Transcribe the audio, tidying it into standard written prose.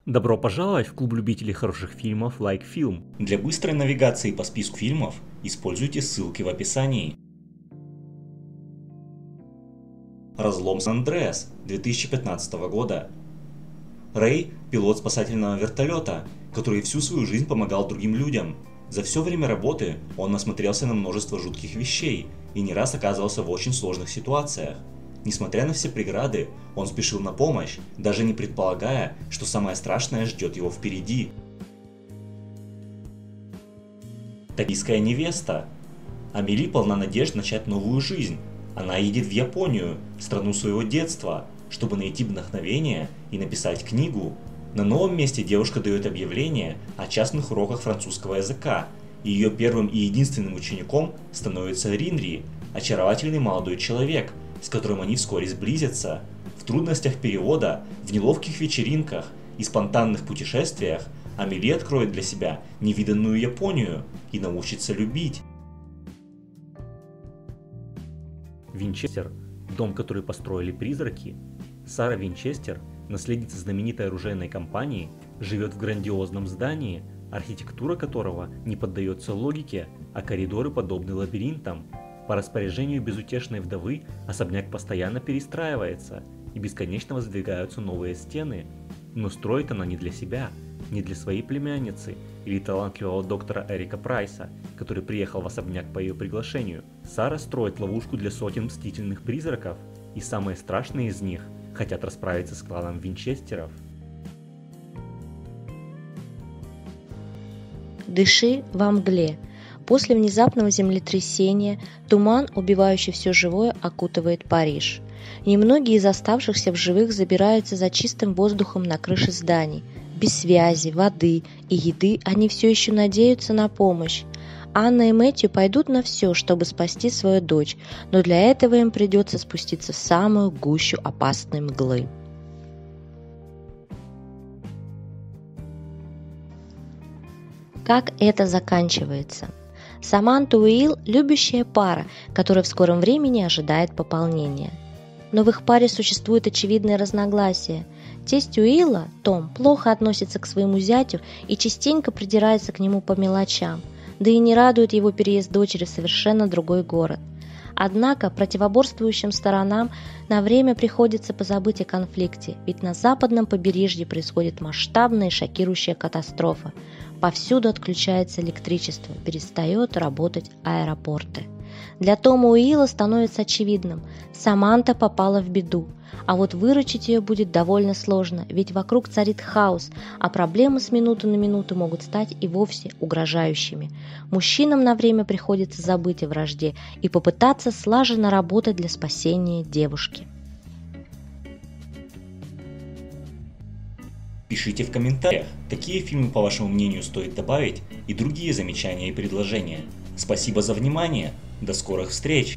Добро пожаловать в клуб любителей хороших фильмов Like Film. Для быстрой навигации по списку фильмов используйте ссылки в описании. Разлом Сан-Андреас 2015 года. Рэй – пилот спасательного вертолета, который всю свою жизнь помогал другим людям. За все время работы он насмотрелся на множество жутких вещей и не раз оказывался в очень сложных ситуациях. Несмотря на все преграды, он спешил на помощь, даже не предполагая, что самое страшное ждет его впереди. Токийская невеста. Амели полна надежд начать новую жизнь. Она едет в Японию, страну своего детства, чтобы найти вдохновение и написать книгу. На новом месте девушка дает объявление о частных уроках французского языка, и ее первым и единственным учеником становится Ринри, очаровательный молодой человек, с которым они вскоре сблизятся. В трудностях перевода, в неловких вечеринках и спонтанных путешествиях Амели откроет для себя невиданную Японию и научится любить. Винчестер – дом, который построили призраки. Сара Винчестер, наследница знаменитой оружейной компании, живет в грандиозном здании, архитектура которого не поддается логике, а коридоры подобны лабиринтам. По распоряжению безутешной вдовы особняк постоянно перестраивается и бесконечно воздвигаются новые стены. Но строит она не для себя, не для своей племянницы или талантливого доктора Эрика Прайса, который приехал в особняк по ее приглашению. Сара строит ловушку для сотен мстительных призраков, и самые страшные из них хотят расправиться с кланом Винчестеров. Дыши во мгле. После внезапного землетрясения туман, убивающий все живое, окутывает Париж. Немногие из оставшихся в живых забираются за чистым воздухом на крыши зданий. Без связи, воды и еды они все еще надеются на помощь. Анна и Мэтью пойдут на все, чтобы спасти свою дочь, но для этого им придется спуститься в самую гущу опасной мглы. Как это заканчивается? Саманта и Уилл – любящая пара, которая в скором времени ожидает пополнения. Но в их паре существует очевидное разногласие. Тесть Уилла, Том, плохо относится к своему зятю и частенько придирается к нему по мелочам, да и не радует его переезд дочери в совершенно другой город. Однако противоборствующим сторонам на время приходится позабыть о конфликте, ведь на западном побережье происходит масштабная и шокирующая катастрофа. Повсюду отключается электричество, перестают работать аэропорты. Для Тома Уилла становится очевидным – Саманта попала в беду, а вот выручить ее будет довольно сложно, ведь вокруг царит хаос, а проблемы с минуты на минуту могут стать и вовсе угрожающими. Мужчинам на время приходится забыть о вражде и попытаться слаженно работать для спасения девушки. Пишите в комментариях, какие фильмы, по вашему мнению, стоит добавить, и другие замечания и предложения. Спасибо за внимание, до скорых встреч!